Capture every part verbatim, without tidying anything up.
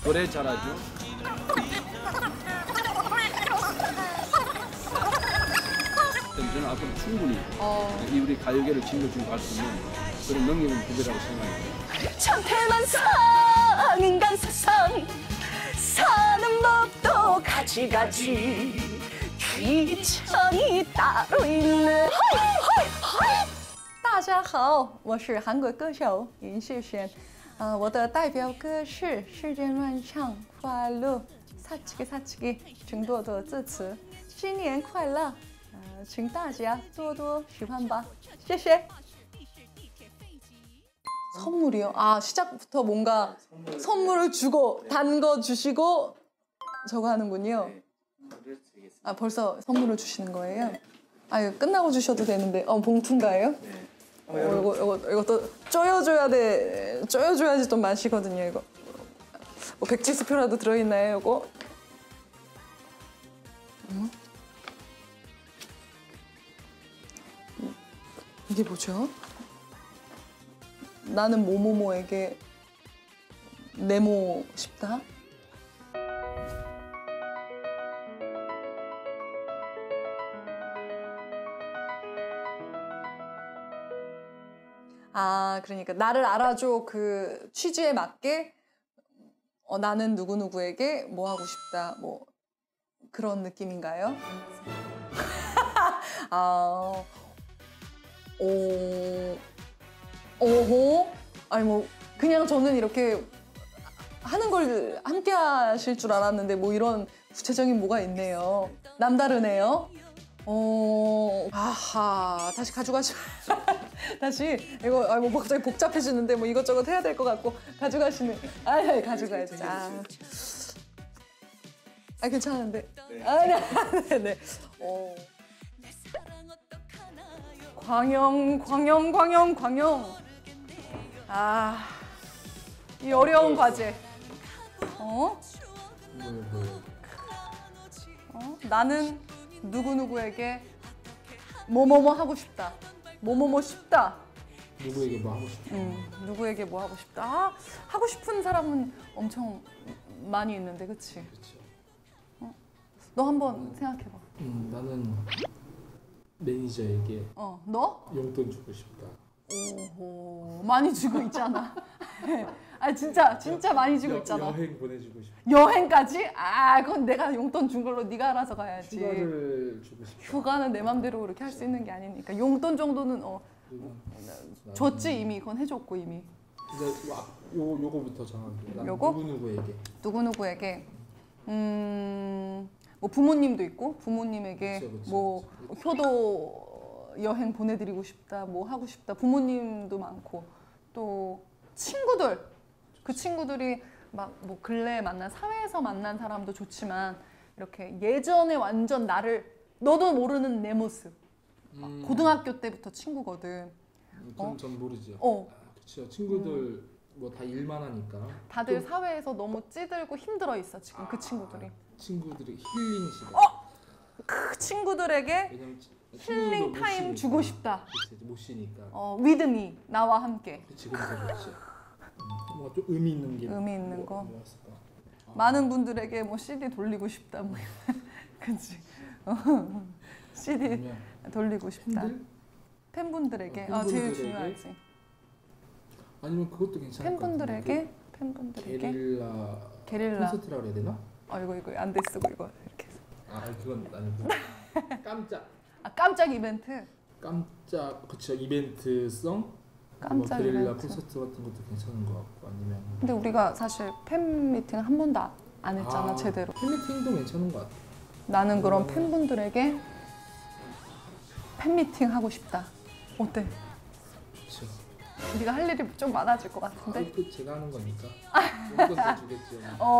노래 잘하죠. 저는 앞으로 충분히 어... 이 우리 가요계를 짊어지고 갈 수 있는 그런 능력은 부재라고 생각합니다. 참태만 상 인간 세상 사는 법도 가지가지 귀천이 따로 있네. 大家好，我是韩国歌手林世璇。呃，我的代表歌是《世间乱唱快乐》，사치기사치기请多多支持，新年快乐！呃，请大家多多喜欢吧，谢谢。 선물이요? 아, 시작부터 뭔가 선물. 선물을 주고 단 거 주시고 저거 하는군요. 아, 벌써 선물을 주시는 거예요? 아, 이거 끝나고 주셔도 되는데. 어, 봉투인가요? 네. 어, 이거, 이거, 이것도 쪼여줘야 돼. 쪼여줘야지 좀 맛이거든요, 이거. 뭐 백지수표라도 들어있나요, 이거? 음? 이게 뭐죠? 나는 뭐뭐뭐에게 네모 싶다. 아, 그러니까 나를 알아줘 그 취지에 맞게 어, 나는 누구누구에게 뭐 하고 싶다. 뭐 그런 느낌인가요? 아, 오... 오호? 아니 뭐 그냥 저는 이렇게 하는 걸 함께 하실 줄 알았는데 뭐 이런 구체적인 뭐가 있네요. 남다르네요. 어, 아하, 다시 가져가시. 다시 이거 아, 뭐 갑자기 복잡해지는데 뭐 이것저것 해야 될 것 같고 가져가시는. 아, 네, 가져가야지. 아, 아 괜찮은데. 아, 네, 네, 네. 어. 광영, 광영, 광영, 광영. 아, 이 어려운 과제. 어? 어? 나는 누구누구에게 뭐뭐뭐 하고 싶다. 뭐뭐뭐 싶다. 누구에게 뭐 하고 싶다. 음, 누구에게 뭐 하고 싶다. 아, 하고 싶은 사람은 엄청 많이 있는데, 그치? 그렇죠. 어? 너 한번 생각해봐. 음, 나는 매니저에게 어, 너? 용돈 주고 싶다. 오호, 많이 주고 있잖아. 아 진짜 진짜 많이 주고 여, 있잖아. 여행 보내주고 싶다. 여행까지? 아 그건 내가 용돈 준 걸로 네가 알아서 가야지. 휴가를 주고 싶다. 휴가는 내 맘대로 그렇게 할 수 있는 게 아니니까 용돈 정도는 어 줬지 이미. 그건 해줬고 이미. 근데 와, 요 요거부터 정하게. 요거? 누구 누구에게? 누구 누구에게? 음, 뭐 부모님도 있고 부모님에게 그쵸, 그쵸, 뭐 그쵸. 효도 여행 보내드리고 싶다, 뭐 하고 싶다. 부모님도 많고 또 친구들. 그 친구들이 막 뭐 근래에 만난 사회에서 만난 사람도 좋지만 이렇게 예전에 완전 나를 너도 모르는 내 모습. 음. 고등학교 때부터 친구거든. 그건 어? 전 모르죠. 어. 아, 그렇죠. 친구들 음. 뭐 다 일만 하니까. 다들 또, 사회에서 너무 찌들고 힘들어 있어 지금. 아, 그 친구들이. 친구들이 힐링 시간. 어! 그 친구들에게 왜냐면 힐링 타임 주고 싶다. 그치, 못 쉬니까. 어, 위드미 나와 함께. 그치, 그래서 그렇지. 음, 뭔가 좀 의미 있는 게. 의미 있는 거. 뭐였을까? 아. 많은 분들에게 뭐 씨디 돌리고 싶다. 뭐 그치. 어, 씨디 아니면 돌리고 싶다. 팬들? 팬분들에게. 어, 아, 제일 팬분들에게? 중요하지. 아니면 그것도 괜찮을 것 같은데. 팬분들에게 팬분들에게 게릴라. 게릴라. 콘서트라고 해야 되나? 어 이거 이거 안 돼 쓰고 이거 이렇게 해서. 아 그건 아니고. 깜짝. 아 깜짝 이벤트. 깜짝 그쵸 이벤트성. 깜짝 뭐 게릴라 이벤트. 콘서트 같은 것도 괜찮은 것 같고 아니면. 근데 우리가 사실 팬 미팅 한 번도 안 했잖아 아, 제대로. 팬미팅도 괜찮은 것 같아. 나는 그럼 음. 팬분들에게 팬 미팅 하고 싶다. 어때? 그렇죠. 네가 할 일이 좀 많아질 것 같은데? 아, 그 제가 하는 거니까. 용돈 더 주겠죠.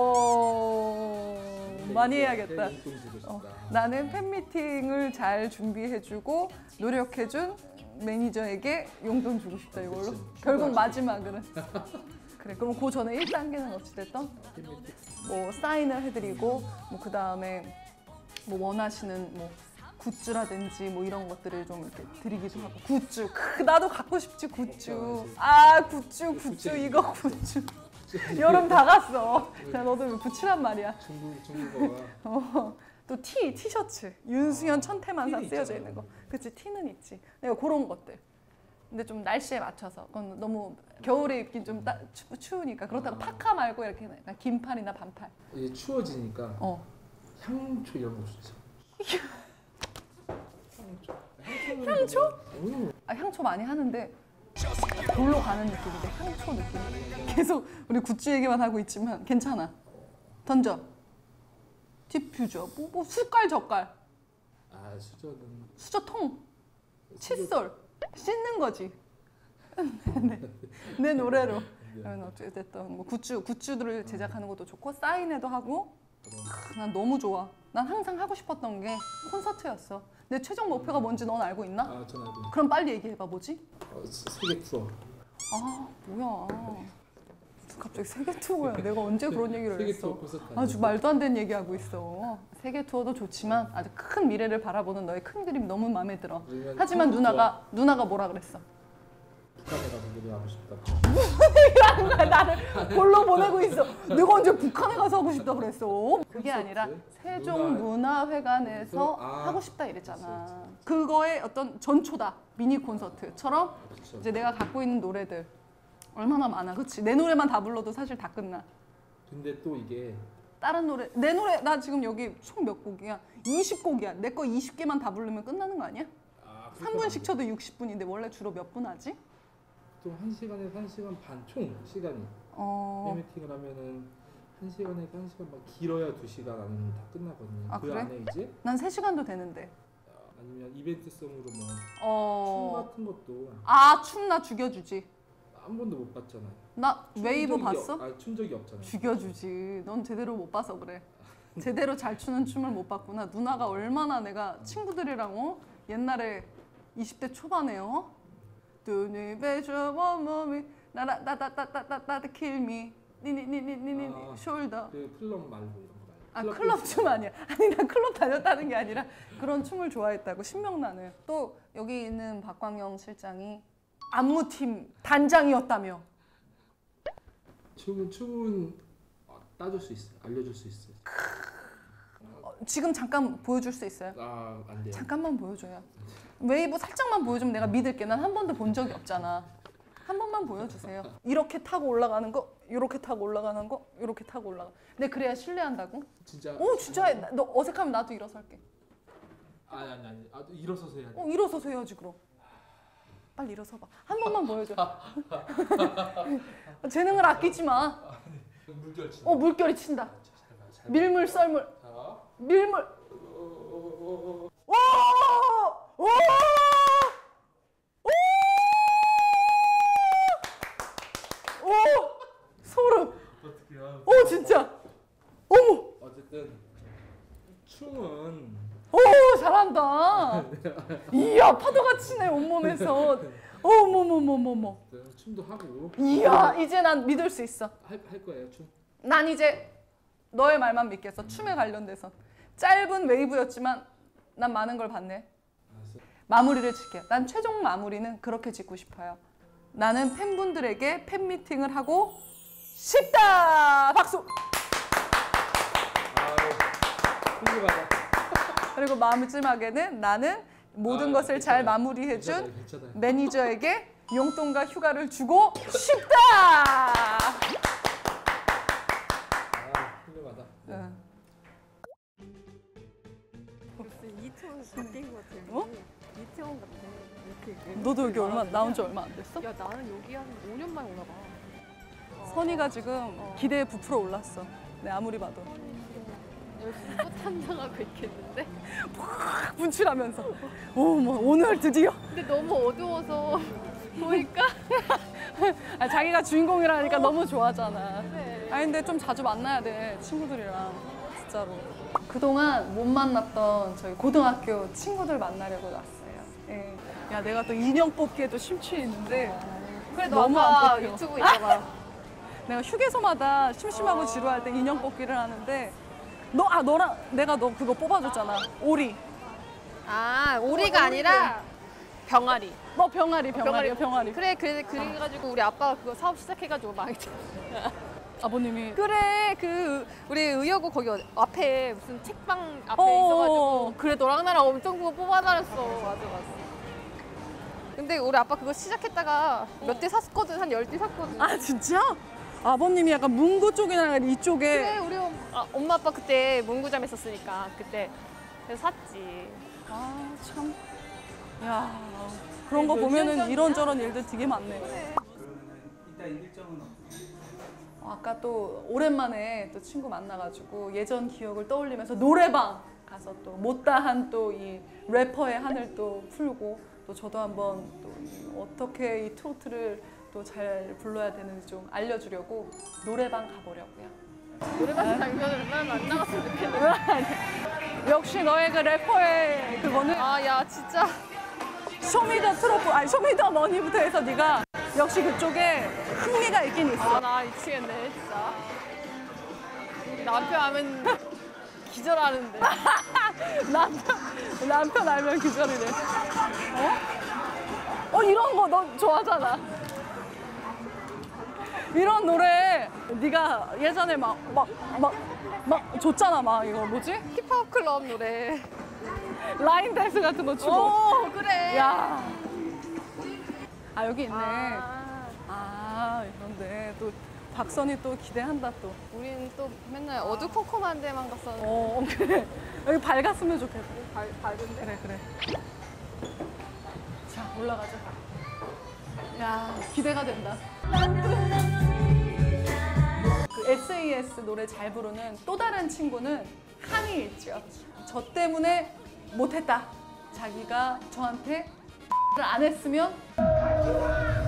어 많이 해야겠다. 용돈 주고 싶다. 어, 나는 팬 미팅을 잘 준비해주고 노력해준 매니저에게 용돈 주고 싶다 이걸로. 그치. 결국 마지막으로. 그래 그럼 그 전에 일 단계는 어찌됐던? 팬미팅. 뭐 사인을 해드리고 뭐 그 다음에 뭐 원하시는 뭐 굿즈라든지 뭐 이런 것들을 좀 이렇게 드리기도 하고. 굿즈 크, 나도 갖고 싶지 굿즈. 아 굿즈 굿즈 이거 굿즈 여름 다 갔어. 야, 너도 붙이란 말이야. 중국 중국어가. 어, 또 티, 티셔츠. 윤수현 천태만사 쓰여져 있잖아. 있는 거. 그치, 티는 있지. 내가 그런 것들. 근데 좀 날씨에 맞춰서. 그건 너무 겨울에 입긴 좀 따, 추, 추우니까. 그렇다고 파카 말고 이렇게 약간 긴팔이나 반팔. 이제 추워지니까 어. 향초 이런 거 좋죠. 향초? 향초? 오. 아, 향초 많이 하는데 돌로 가는 느낌인데 향초 느낌. 계속 우리 굿즈 얘기만 하고 있지만 괜찮아. 던져. 디퓨저. 뭐, 뭐 숟갈 젓갈. 아 수저는 수저통. 칫솔. 씻는 거지. 내, 내 노래로. 그러면 어떻게 됐든 뭐 굿즈 굿즈들을 제작하는 것도 좋고 사인회도 하고. 크, 난 너무 좋아. 난 항상 하고 싶었던 게 콘서트였어. 내 최종 목표가 뭔지 넌 알고 있나? 아 전 알고 있어요. 그럼 빨리 얘기해봐. 뭐지? 어, 세계 투어. 아 뭐야. 갑자기 세계 투어야. 내가 언제 그런 얘기를 세계 했어. 투어 콘서트 아주 말도 안 되는 얘기하고 있어. 세계 투어도 좋지만 아주 큰 미래를 바라보는 너의 큰 그림 너무 마음에 들어. 하지만 누나가 누나가 뭐라 그랬어? 북한에 가서 노래하고 싶다. 얘기하는 거야. 나를 골로 보내고 있어. 내가 언제 북한에 가서 하고 싶다 그랬어? 그게 아니라 세종문화회관에서 아, 하고 싶다 이랬잖아. 그거의 어떤 전초다. 미니 콘서트처럼 그쵸. 이제 내가 갖고 있는 노래들 얼마나 많아. 그치? 내 노래만 다 불러도 사실 다 끝나. 근데 또 이게 다른 노래, 내 노래 나 지금 여기 총 몇 곡이야? 이십 곡이야. 내 거 이십 개만 다 부르면 끝나는 거 아니야? 아, 삼 분씩 쳐도 육십 분인데 원래 주로 몇 분 하지? 또 한 시간에서 한 시간 반 총 시간이 어... 팬미팅을 하면은 한 시간에서 한 시간 반 길어야 두 시간 안에 다 끝나거든요. 아, 그 그래? 안에 이제 난 세 시간도 되는데. 아니면 이벤트성으로 뭐 춤 어... 같은 것도 아, 춤 나 죽여주지. 한 번도 못 봤잖아요. 나 춘 웨이브 적이 봤어? 없- 아니 춘 적이 없잖아요. 죽여주지. 넌 제대로 못 봐서 그래. 제대로 잘 추는 춤을 못 봤구나. 누나가 얼마나 내가 친구들이랑 어? 옛날에 이십 대 초반에요. 눈이 배줘 몸이 나나나나나나나 kill me 니니니니니니 아, 숄더. 그 클럽 말고 이런 거 말고. 아 클럽 클럽 댄스. 춤 아니야. 아니 나 클럽 다녔다는 게 아니라 그런 춤을 좋아했다고. 신명나는. 또 여기 있는 박광영 실장이 안무팀 단장이었다며. 춤은 춤은 어, 따줄 수 있어요. 알려줄 수 있어요. 어, 지금 잠깐 보여줄 수 있어요? 아안 돼요. 잠깐만 보여줘요. 웨이브 살짝만 보여주면 내가 믿을게. 난 한 번도 본 적이 없잖아. 한 번만 보여주세요. 이렇게 타고 올라가는 거, 이렇게 타고 올라가는 거, 이렇게 타고 올라가. 근데 그래야 신뢰한다고? 진짜. 오 진짜 나- 너 어색하면 나도 일어설게. 아니 아니 아니. 아, 일어서서 해야 돼. 어 일어서서 해야지 그럼. 빨리 일어서봐. 한 번만 보여줘. 재능을 아끼지 마. 물결 치. 어 물결이 친다. 잘 봐, 잘 봐. 밀물 썰물. 자. 밀물. 어, 오! 오! 오! 오! 소름. 어떡해요? 오 진짜. 어머. 어쨌든 춤은 오 잘한다. 이야 파도가 치네 온몸에서. 어머머머머머. 춤도 하고 이야 이제 난 믿을 수 있어. 할, 할 거예요 춤. 난 이제 너의 말만 믿겠어. 춤에 관련돼서. 짧은 웨이브였지만 난 많은 걸 봤네. 알았어. 마무리를 칠게. 난 최종 마무리는 그렇게 짓고 싶어요. 나는 팬분들에게 팬미팅을 하고 싶다. 박수. 아유 훌륭하다. 그리고 마지막에는 나는 모든 아, 것을 괜찮아요. 잘 마무리해준 괜찮아요, 괜찮아요. 매니저에게 용돈과 휴가를 주고 싶다. 아 훌륭하다. 네. 응. 무슨 이태원 바뀐 것 같아. 어? 이태원 같아. 이렇게. 너도 여기 얼마 나온 지 얼마 안 됐어? 야 나는 여기 한 오 년 만에 오나 봐. 선이가 지금 기대에 부풀어 올랐어. 내 아무리 봐도. 열심히 또 탐정하고 있겠는데? 팍 분출하면서. 어머 오늘 드디어. 근데 너무 어두워서 보일까? 아, 자기가 주인공이라니까 너무 좋아하잖아. 그래. 아니 근데 좀 자주 만나야 돼 친구들이랑 진짜로. 그동안 못 만났던 저희 고등학교 친구들 만나려고 왔어요. 예. 야 내가 또 인형 뽑기에도 심취해 있는데 그래 너무 너 안 아까 뽑혀. 유튜브 있잖아. 내가 휴게소마다 심심하고 지루할 때 인형 뽑기를 하는데 너 아 너랑 내가 너 그거 뽑아줬잖아. 오리. 아 오리가 아니라 병아리. 너 병아리 병아리야 병아리. 그래 그래 그래가지고 우리 아빠가 그거 사업 시작해가지고 망했잖아. 아버님이. 그래 그 우리 의여고 거기 어디- 앞에 무슨 책방 앞에 어. 있어가지고 그래 너랑 나랑 엄청 그거 뽑아다녔어. 맞아 맞아. 근데 우리 아빠 그거 시작했다가 몇 대 샀거든. 한 열 대 샀거든. 아 진짜? 아버님이 약간 문구 쪽이나 이쪽에. 그래 우리 엄, 아, 엄마 아빠 그때 문구점 했었으니까 그때 그래서 샀지. 아 참. 야 그런 거 보면은 이런저런 일들 되게 많네. 그래. 그러면은 이따 일정은 어떻게? 어, 아까 또 오랜만에 또 친구 만나가지고 예전 기억을 떠올리면서 노래방 가서 또 못다한 또 이 래퍼의 한을 또 풀고 또 저도 한번 또 이 어떻게 이 트로트를 또 잘 불러야 되는지 좀 알려주려고 노래방 가보려고요. 노래방 장면을 난 안 나갔으면 좋겠는데. 역시 너의 그 래퍼의 그거는 아 야 진짜. 쇼미더 트로트 아니 쇼미더 머니부터 해서 네가 역시 그쪽에 흥미가 있긴 있어. 아 나 미치겠네 진짜. 남편 하면 기절하는데. 남편 남편 알면 기절이네. 어? 어 이런 거 너 좋아하잖아. 이런 노래 네가 예전에 막 막 막 막 줬잖아 막 이거 뭐지? 힙합 클럽 노래. 라인 댄스 같은 거 추고. 오 그래. 야. 아 여기 있네. 아, 아 이런데 또 박선이 또 기대한다 또. 우리는 또 맨날 어두컴컴한 데만 갔었는데. 어 그래. 여기 밝았으면 좋겠다. 발, 밝은데. 그래 그래. 자 올라가자. 야 기대가 된다. 그 에스이에스 노래 잘 부르는 또 다른 친구는 한이 있죠. 저 때문에 못했다. 자기가 저한테 안 했으면